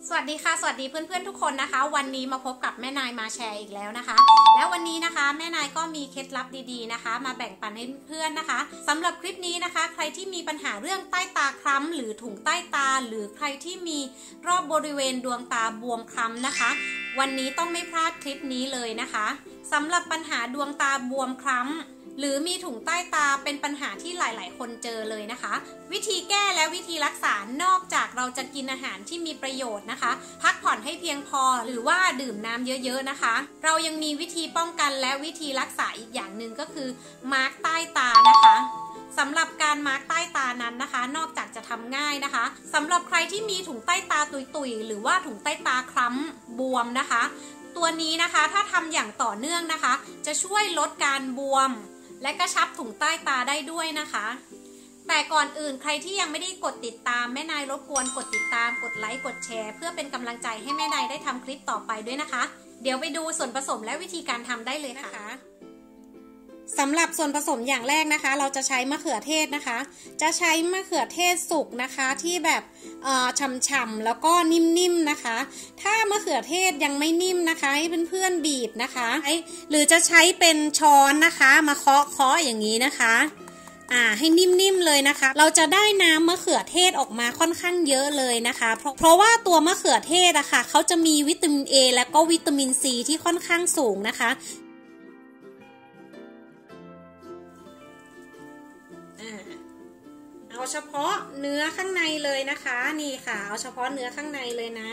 สวัสดีค่ะสวัสดีเพื่อนๆทุกคนนะคะวันนี้มาพบกับแม่นายมาแชร์อีกแล้วนะคะแล้ววันนี้นะคะแม่นายก็มีเคล็ดลับดีๆนะคะมาแบ่งปันให้เพื่อนนะคะสำหรับคลิปนี้นะคะใครที่มีปัญหาเรื่องใต้ตาคล้ำหรือถุงใต้ตาหรือใครที่มีรอบบริเวณดวงตาบวมคล้ำนะคะวันนี้ต้องไม่พลาดคลิปนี้เลยนะคะสำหรับปัญหาดวงตาบวมคล้ำหรือมีถุงใต้ตาเป็นปัญหาที่หลายๆคนเจอเลยนะคะวิธีแก้และวิธีรักษานอกจากเราจะกินอาหารที่มีประโยชน์นะคะพักผ่อนให้เพียงพอหรือว่าดื่มน้ำเยอะๆนะคะเรายังมีวิธีป้องกันและวิธีรักษาอีกอย่างหนึ่งก็คือมาร์กใต้ตานะคะสำหรับการมาร์กใต้ตานั้นนะคะนอกจากจะทำง่ายนะคะสำหรับใครที่มีถุงใต้ตาตุยๆหรือว่าถุงใต้ตาคล้ำบวมนะคะตัวนี้นะคะถ้าทำอย่างต่อเนื่องนะคะจะช่วยลดการบวมและกระชับถุงใต้ตาได้ด้วยนะคะแต่ก่อนอื่นใครที่ยังไม่ได้กดติดตามแม่นายรบกวนกดติดตามกดไลค์กดแชร์เพื่อเป็นกำลังใจให้แม่นายได้ทำคลิปต่อไปด้วยนะคะเดี๋ยวไปดูส่วนผสมและวิธีการทำได้เลยนะคะสำหรับส่วนผสมอย่างแรกนะคะเราจะใช้มะเขือเทศนะคะจะใช้มะเขือเทศสุกนะคะที่แบบฉ่ำๆแล้วก็นิ่มๆนะคะถ้ามะเขือเทศยังไม่นิ่มนะคะให้เพื่อนๆบีบนะคะหรือจะใช้เป็นช้อนนะคะมาเคาะอย่างนี้นะคะให้นิ่มๆเลยนะคะเราจะได้น้ำมะเขือเทศออกมาค่อนข้างเยอะเลยนะคะเพราะว่าตัวมะเขือเทศอะค่ะเขาจะมีวิตามิน A และก็วิตามิน C ที่ค่อนข้างสูงนะคะเอาเฉพาะเนื้อข้างในเลยนะคะนี่ค่ะเอาเฉพาะเนื้อข้างในเลยนะ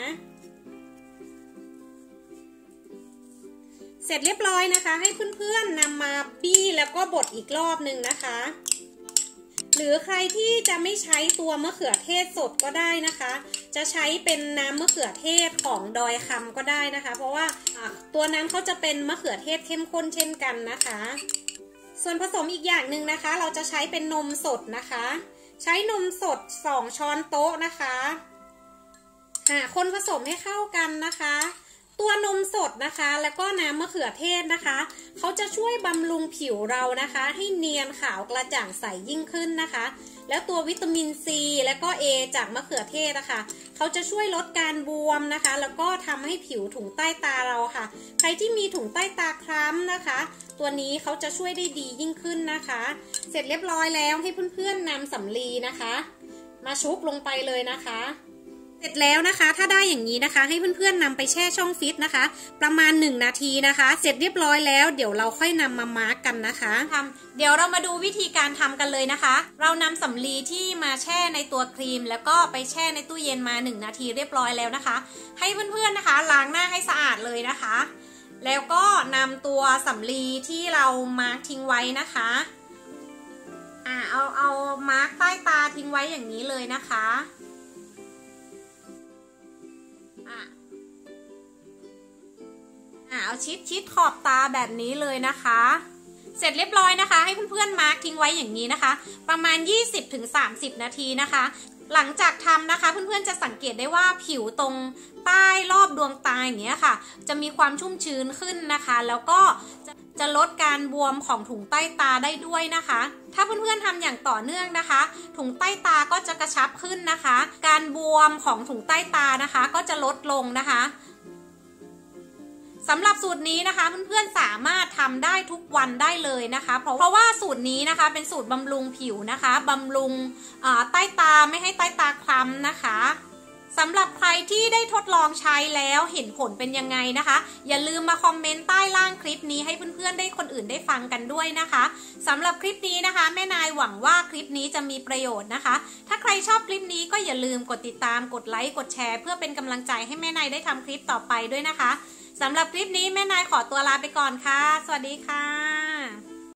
เสร็จเรียบร้อยนะคะให้เพื่อนๆนำมาบี้แล้วก็บดอีกรอบหนึ่งนะคะหรือใครที่จะไม่ใช้ตัวมะเขือเทศสดก็ได้นะคะจะใช้เป็นน้ำมะเขือเทศของดอยคำก็ได้นะคะเพราะว่าตัวน้ำเขาจะเป็นมะเขือเทศเข้มข้นเช่นกันนะคะส่วนผสมอีกอย่างหนึ่งนะคะเราจะใช้เป็นนมสดนะคะใช้นมสด2ช้อนโต๊ะนะคะคนผสมให้เข้ากันนะคะตัวนมสดนะคะแล้วก็น้ำมะเขือเทศนะคะเขาจะช่วยบำรุงผิวเรานะคะให้เนียนขาวกระจ่างใสยิ่งขึ้นนะคะแล้วตัววิตามิน C และก็ A จากมะเขือเทศนะคะเขาจะช่วยลดการบวมนะคะแล้วก็ทำให้ผิวถุงใต้ตาเราค่ะใครที่มีถุงใต้ตาคล้ำนะคะตัวนี้เขาจะช่วยได้ดียิ่งขึ้นนะคะเสร็จเรียบร้อยแล้วให้เพื่อนๆนำสำลีนะคะมาชุบลงไปเลยนะคะเสร็จแล้วนะคะถ้าได้อย่างนี้นะคะให้เพื่อนๆนำไปแช่ช่องฟิตนะคะประมาณ1นาทีนะคะเสร็จเรียบร้อยแล้วเดี๋ยวเราค่อยนำมามาร์กกันนะคะเดี๋ยวเรามาดูวิธีการทำกันเลยนะคะเรานำสำลีที่มาแช่ในตัวครีมแล้วก็ไปแช่ในตู้เย็นมา1นาทีเรียบร้อยแล้วนะคะให้เพื่อนๆนะคะล้างหน้าให้สะอาดเลยนะคะแล้วก็นำตัวสำลีที่เรามาร์กทิ้งไว้นะคะเอามาร์กใต้ตาทิ้งไว้อย่างนี้เลยนะคะเอาชิดขอบตาแบบนี้เลยนะคะเสร็จเรียบร้อยนะคะให้เพื่อนๆมาร์กทิ้งไว้อย่างนี้นะคะประมาณ 20-30 นาทีนะคะหลังจากทำนะคะเพื่อนๆจะสังเกตได้ว่าผิวตรงใต้รอบดวงตาอย่างเงี้ยค่ะจะมีความชุ่มชื้นขึ้นนะคะแล้วก็จะลดการบวมของถุงใต้ตาได้ด้วยนะคะถ้าเพื่อนๆทำอย่างต่อเนื่องนะคะถุงใต้ตาก็จะกระชับขึ้นนะคะการบวมของถุงใต้ตานะคะก็จะลดลงนะคะสำหรับสูตรนี้นะคะเพื่อนๆสามารถทำได้ทุกวันได้เลยนะคะเพราะว่าสูตรนี้นะคะเป็นสูตรบำรุงผิวนะคะบำรุงใต้ตาไม่ให้ใต้ตาคล้ำนะคะสำหรับใครที่ได้ทดลองใช้แล้วเห็นผลเป็นยังไงนะคะอย่าลืมมาคอมเมนต์ใต้ล่างคลิปนี้ให้เพื่อนๆได้คนอื่นได้ฟังกันด้วยนะคะสำหรับคลิปนี้นะคะแม่นายหวังว่าคลิปนี้จะมีประโยชน์นะคะถ้าใครชอบคลิปนี้ก็อย่าลืมกดติดตามกดไลค์กดแชร์เพื่อเป็นกำลังใจให้แม่นายได้ทำคลิปต่อไปด้วยนะคะสำหรับคลิปนี้แม่นายขอตัวลาไปก่อนค่ะสวัสดีค่ะ